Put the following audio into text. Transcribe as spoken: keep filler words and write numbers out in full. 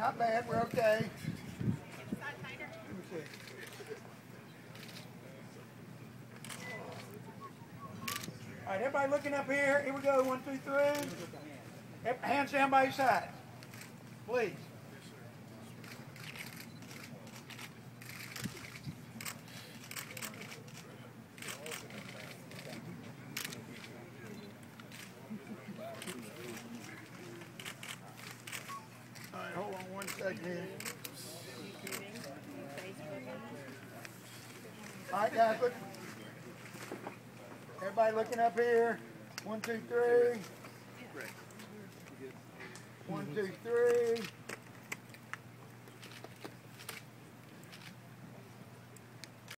Not bad. We're okay. All right, everybody looking up here. Here we go. One, two, three. Hands down by your side. Please. All right, hold on one second here. All right, guys, look. Everybody looking up here. One, two, three. One, two, three.